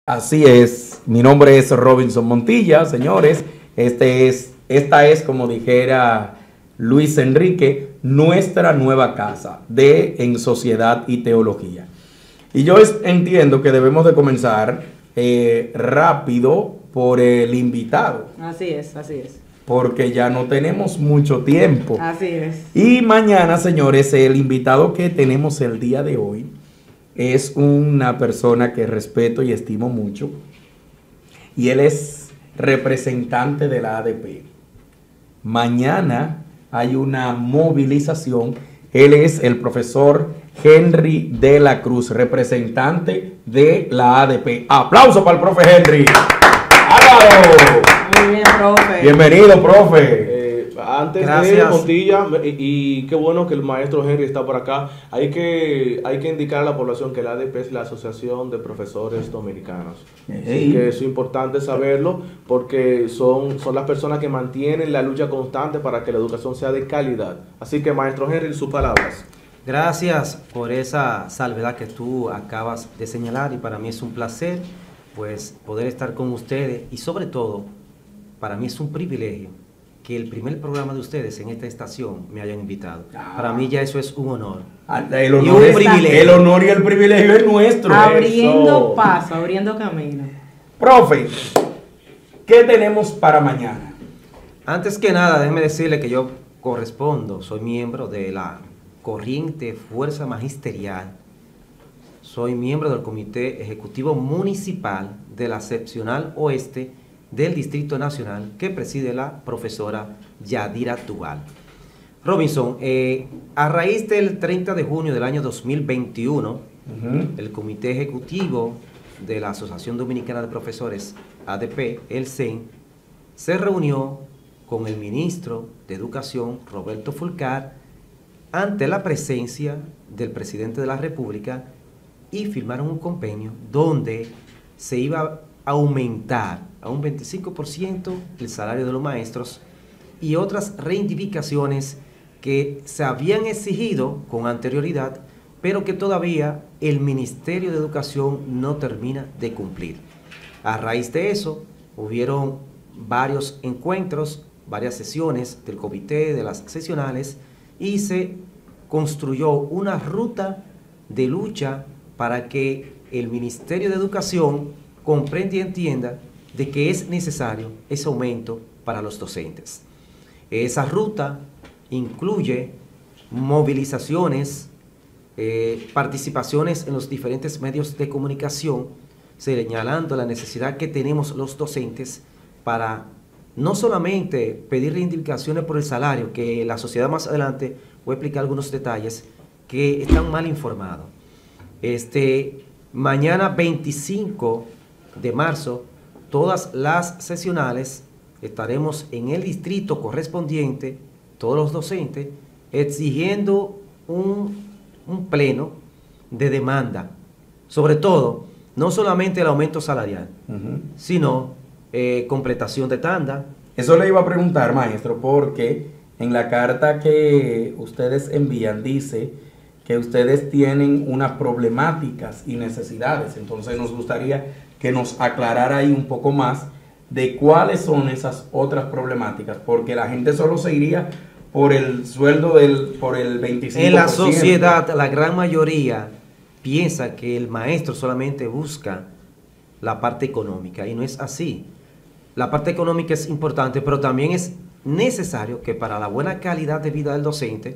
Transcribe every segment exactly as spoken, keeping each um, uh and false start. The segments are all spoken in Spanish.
Así es, mi nombre es Robinson Montilla, señores. Este es, esta es, como dijera Luis Enrique, nuestra nueva casa de En Sociedad y Teología. Y yo entiendo que debemos de comenzar eh, rápido por el invitado. Así es, así es. Porque ya no tenemos mucho tiempo. Así es. Y mañana, señores, el invitado que tenemos el día de hoy es una persona que respeto y estimo mucho. Y él es representante de la A D P. Mañana hay una movilización. Él es el profesor Henry de la Cruz, representante de la A D P. ¡Aplauso para el profe Henry! ¡Álvaro! Muy bien, profe. Bienvenido, profe. Eh, antes Gracias. de Montilla, y, y qué bueno que el maestro Henry está por acá, hay que, hay que indicar a la población que la A D P es la Asociación de Profesores Dominicanos. Hey. Así que es importante saberlo porque son, son las personas que mantienen la lucha constante para que la educación sea de calidad. Así que, maestro Henry, sus palabras. Gracias por esa salvedad que tú acabas de señalar y para mí es un placer pues poder estar con ustedes y sobre todo para mí es un privilegio que el primer programa de ustedes en esta estación me hayan invitado. Ah. Para mí ya eso es un honor. El honor, es, el honor y el privilegio es nuestro. Abriendo eso. paso, abriendo camino. Profe, ¿qué tenemos para mañana? Antes que nada, déjeme decirle que yo correspondo, soy miembro de la corriente Fuerza Magisterial. Soy miembro del Comité Ejecutivo Municipal de la Seccional Oeste del Distrito Nacional que preside la profesora Yadira Tubal. Robinson, eh, a raíz del treinta de junio del año dos mil veintiuno, uh-huh. el Comité Ejecutivo de la Asociación Dominicana de Profesores, A D P, el C E N, se reunió con el ministro de Educación, Roberto Fulcar, ante la presencia del presidente de la República y firmaron un convenio donde se iba a aumentar a un veinticinco por ciento el salario de los maestros y otras reivindicaciones que se habían exigido con anterioridad, pero que todavía el Ministerio de Educación no termina de cumplir. A raíz de eso, hubieron varios encuentros, varias sesiones del comité, de las sesionales, y se construyó una ruta de lucha para que el Ministerio de Educación comprenda y entienda de que es necesario ese aumento para los docentes. Esa ruta incluye movilizaciones, eh, participaciones en los diferentes medios de comunicación, señalando la necesidad que tenemos los docentes para no solamente pedir reivindicaciones por el salario, que la sociedad más adelante voy a explicar algunos detalles que están mal informados. Este, mañana veinticinco de marzo, todas las sesionales estaremos en el distrito correspondiente, todos los docentes, exigiendo un, un pleno de demanda, sobre todo, no solamente el aumento salarial, uh-huh. sino eh, completación de tanda. Eso le iba a preguntar, maestro, porque en la carta que ustedes envían dice que ustedes tienen unas problemáticas y necesidades, entonces nos gustaría que nos aclarara ahí un poco más de cuáles son esas otras problemáticas, porque la gente solo se iría por el sueldo del, por el veinticinco por ciento. En la sociedad, la gran mayoría piensa que el maestro solamente busca la parte económica, y no es así. La parte económica es importante, pero también es necesario que para la buena calidad de vida del docente,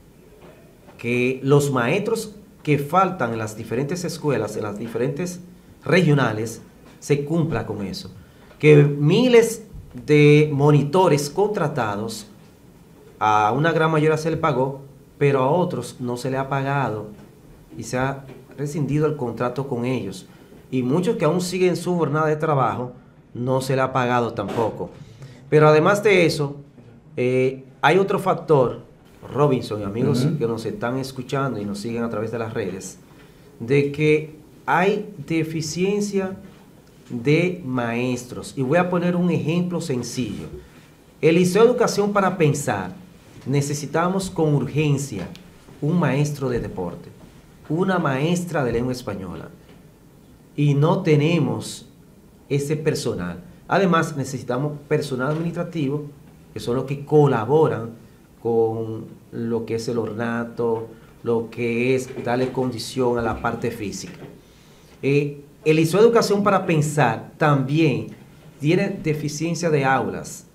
que los maestros que faltan en las diferentes escuelas, en las diferentes regionales, se cumpla con eso. Que miles de monitores contratados, a una gran mayoría se le pagó, pero a otros no se le ha pagado y se ha rescindido el contrato con ellos. Y muchos que aún siguen su jornada de trabajo, no se le ha pagado tampoco. Pero además de eso, eh, hay otro factor, Robinson y amigos uh-huh. que nos están escuchando y nos siguen a través de las redes, de que hay deficiencia de maestros. Y voy a poner un ejemplo sencillo. El Liceo de Educación para Pensar, necesitamos con urgencia un maestro de deporte, una maestra de lengua española, y no tenemos ese personal. Además, necesitamos personal administrativo, que son los que colaboran con lo que es el ornato, lo que es darle condición a la parte física. Eh, el Liceo de Educación para Pensar también tiene deficiencia de aulas.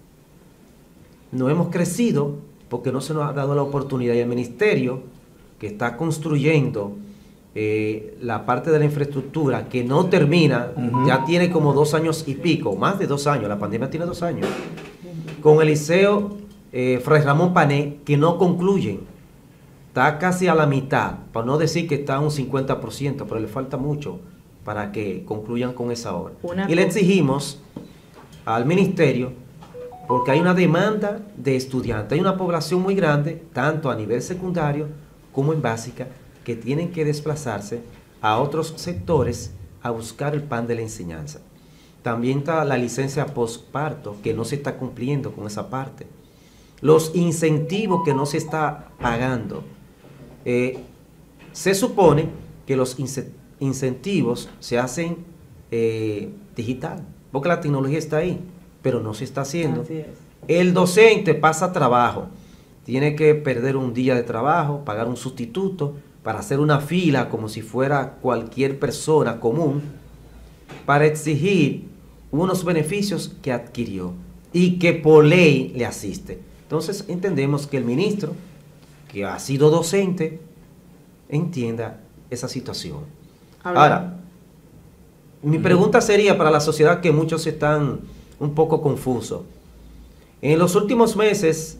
No hemos crecido porque no se nos ha dado la oportunidad, y el ministerio que está construyendo eh, la parte de la infraestructura que no termina, uh-huh. ya tiene como dos años y pico, más de dos años, la pandemia tiene dos años, con el Liceo eh, Fray Ramón Pané, que no concluyen, está casi a la mitad, para no decir que está a un cincuenta por ciento, pero le falta mucho para que concluyan con esa obra. Una y le exigimos al ministerio, porque hay una demanda de estudiantes, hay una población muy grande, tanto a nivel secundario como en básica, que tienen que desplazarse a otros sectores a buscar el pan de la enseñanza. También está la licencia postparto, que no se está cumpliendo con esa parte. Los incentivos que no se está pagando. Eh, se supone que los incentivos se hacen eh, digital, porque la tecnología está ahí, pero no se está haciendo. Así es. El docente pasa trabajo, tiene que perder un día de trabajo, pagar un sustituto, para hacer una fila como si fuera cualquier persona común, para exigir unos beneficios que adquirió y que por ley le asiste. Entonces entendemos que el ministro, que ha sido docente, entienda esa situación. Hablando. Ahora, mi pregunta sería para la sociedad, que muchos están un poco confusos. En los últimos meses,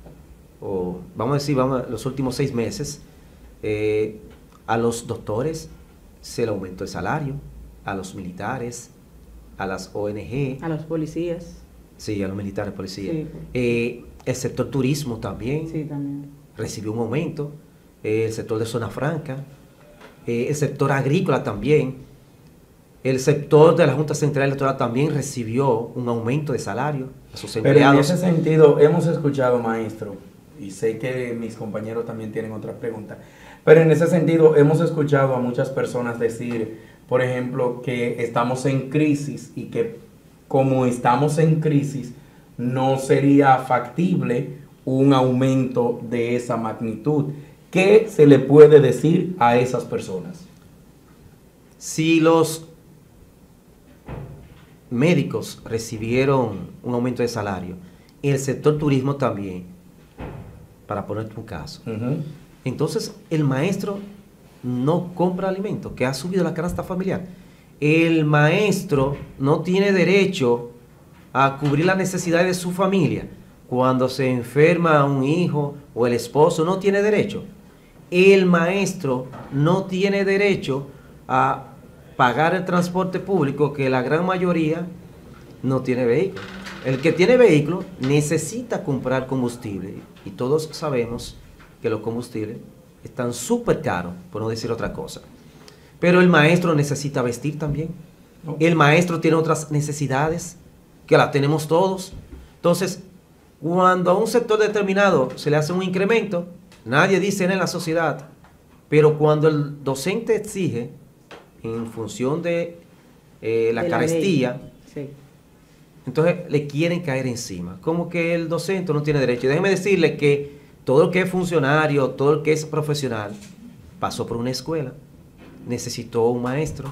o vamos a decir, vamos a, los últimos seis meses, eh, a los doctores se le aumentó el salario, a los militares, a las O N G. A los policías. Sí, a los militares, policías. Sí. Eh, el sector turismo también, sí, también recibió un aumento. Eh, el sector de zona franca, eh, el sector agrícola también. El sector de la Junta Central Electoral también recibió un aumento de salario a sus empleados. Pero en ese sentido, hemos escuchado, maestro, y sé que mis compañeros también tienen otras preguntas, pero en ese sentido hemos escuchado a muchas personas decir, por ejemplo, que estamos en crisis y que como estamos en crisis, no sería factible un aumento de esa magnitud. ¿Qué se le puede decir a esas personas? Si los médicos recibieron un aumento de salario, y el sector turismo también, para ponerte un caso, uh-huh. entonces el maestro no compra alimentos, que ha subido la canasta familiar. El maestro no tiene derecho a cubrir las necesidades de su familia. Cuando se enferma un hijo o el esposo, no tiene derecho. El maestro no tiene derecho a pagar el transporte público, que la gran mayoría no tiene vehículo. El que tiene vehículo necesita comprar combustible, y todos sabemos que los combustibles están súper caros, por no decir otra cosa. Pero el maestro necesita vestir también. El maestro tiene otras necesidades que las tenemos todos. Entonces, cuando a un sector determinado se le hace un incremento, nadie dice en la sociedad, pero cuando el docente exige, en función de eh, la, de la carestía, sí. entonces le quieren caer encima, como que el docente no tiene derecho. Y déjeme decirle que todo el que es funcionario, todo el que es profesional, pasó por una escuela, necesitó un maestro.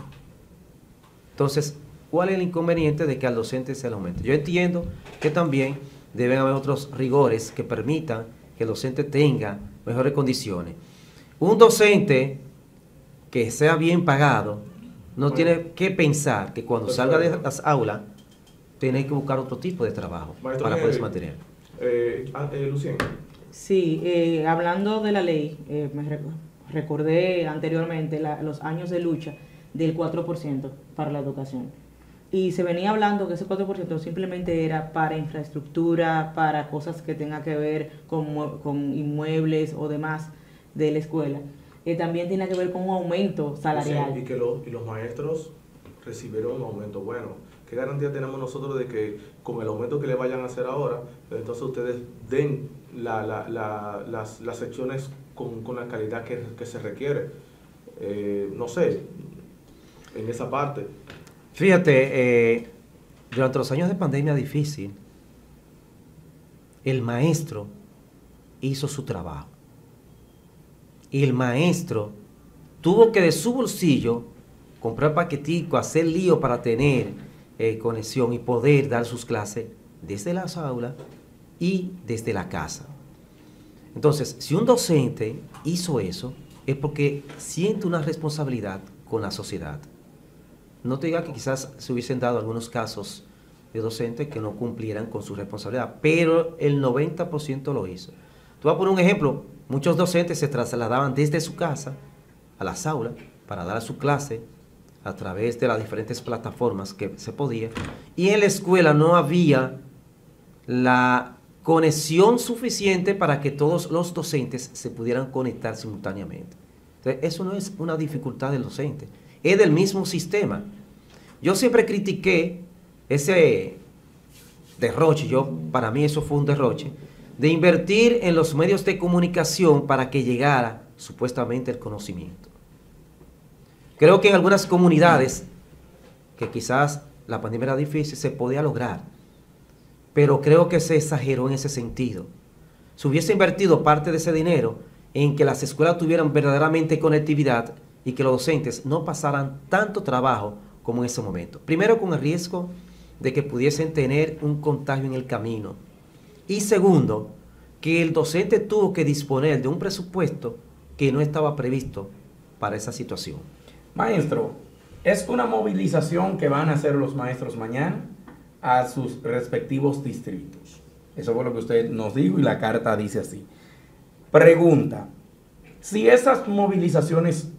Entonces, ¿cuál es el inconveniente de que al docente se le aumente? Yo entiendo que también deben haber otros rigores que permitan que el docente tenga mejores condiciones. Un docente que sea bien pagado no bueno, tiene que pensar que cuando salga de las aulas tiene que buscar otro tipo de trabajo Maestro para poderse mantener. Eh, eh, Lucien. Sí, eh, hablando de la ley, eh, me recordé anteriormente la, los años de lucha del cuatro por ciento para la educación. Y se venía hablando que ese cuatro por ciento simplemente era para infraestructura, para cosas que tengan que ver con, con inmuebles o demás de la escuela. Eh, también tiene que ver con un aumento salarial. Sí, y que los, y los maestros recibieron un aumento bueno. ¿Qué garantía tenemos nosotros de que con el aumento que le vayan a hacer ahora, entonces ustedes den la, la, la, las, las secciones con, con la calidad que, que se requiere? Eh, no sé. en esa parte. Fíjate, eh, durante los años de pandemia difícil, el maestro hizo su trabajo. Y el maestro tuvo que de su bolsillo comprar paquetico, hacer lío para tener eh, conexión y poder dar sus clases desde las aulas y desde la casa. Entonces, si un docente hizo eso, es porque siente una responsabilidad con la sociedad. No te diga que quizás se hubiesen dado algunos casos de docentes que no cumplieran con su responsabilidad, pero el noventa por ciento lo hizo. Te voy a poner un ejemplo. Muchos docentes se trasladaban desde su casa a las aulas para dar su clase a través de las diferentes plataformas que se podía, y en la escuela no había la conexión suficiente para que todos los docentes se pudieran conectar simultáneamente. Entonces, eso no es una dificultad del docente, es del mismo sistema. Yo siempre critiqué ese derroche, yo, para mí eso fue un derroche, de invertir en los medios de comunicación para que llegara supuestamente el conocimiento. Creo que en algunas comunidades, que quizás la pandemia era difícil, se podía lograr, pero creo que se exageró en ese sentido. Se hubiese invertido parte de ese dinero en que las escuelas tuvieran verdaderamente conectividad y que los docentes no pasaran tanto trabajo como en ese momento. Primero, con el riesgo de que pudiesen tener un contagio en el camino. Y segundo, que el docente tuvo que disponer de un presupuesto que no estaba previsto para esa situación. Maestro, ¿es una movilización que van a hacer los maestros mañana a sus respectivos distritos? Eso fue lo que usted nos dijo y la carta dice así. Pregunta, si esas movilizaciones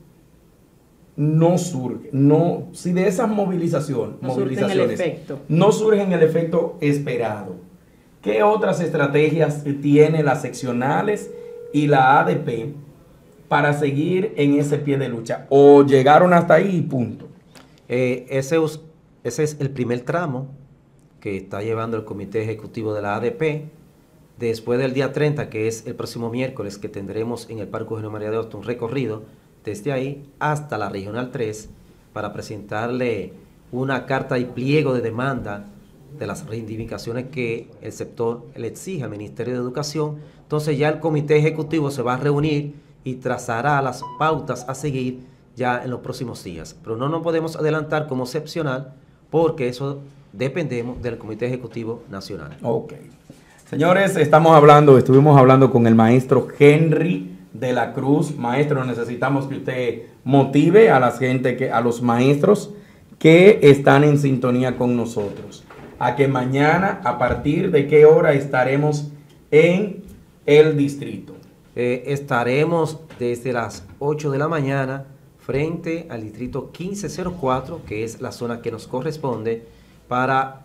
no surgen, no, si de esas movilización, no movilizaciones surgen el efecto. no surgen el efecto esperado, ¿qué otras estrategias tiene las seccionales y la A D P para seguir en ese pie de lucha? ¿O llegaron hasta ahí y punto? Eh, ese, ese es el primer tramo que está llevando el Comité Ejecutivo de la A D P. Después del día treinta, que es el próximo miércoles, que tendremos en el Parque Eugenio María de Hostos un recorrido desde ahí hasta la Regional tres para presentarle una carta y pliego de demanda de las reivindicaciones que el sector le exige al Ministerio de Educación. Entonces ya el Comité Ejecutivo se va a reunir y trazará las pautas a seguir ya en los próximos días. Pero no nos podemos adelantar como excepcional porque eso dependemos del Comité Ejecutivo Nacional. Ok. Señores, estamos hablando, estuvimos hablando con el maestro Henry de la Cruz. Maestro, necesitamos que usted motive a la gente, que, a los maestros que están en sintonía con nosotros, a que mañana, a partir de qué hora estaremos en el distrito. Eh, estaremos desde las ocho de la mañana frente al distrito quince cero cuatro, que es la zona que nos corresponde, para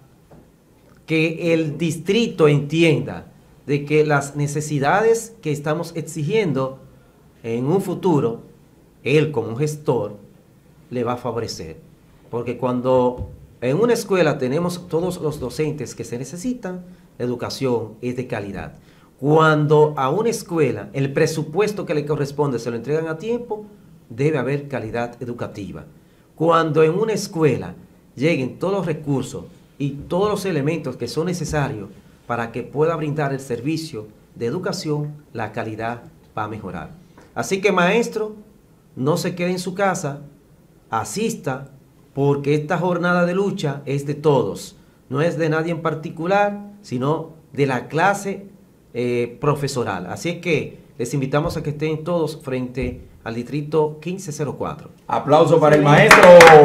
que el distrito entienda de que las necesidades que estamos exigiendo en un futuro, él como gestor le va a favorecer. Porque cuando en una escuela tenemos todos los docentes que se necesitan, la educación es de calidad. Cuando a una escuela el presupuesto que le corresponde se lo entregan a tiempo, debe haber calidad educativa. Cuando en una escuela lleguen todos los recursos y todos los elementos que son necesarios para que pueda brindar el servicio de educación, la calidad va a mejorar. Así que, maestro, no se quede en su casa, asista, porque esta jornada de lucha es de todos, no es de nadie en particular, sino de la clase eh, profesoral. Así que les invitamos a que estén todos frente al distrito quince cero cuatro. Aplauso para el maestro.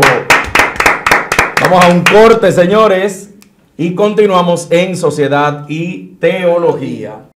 Vamos a un corte, señores, y continuamos en Sociedad y Teología.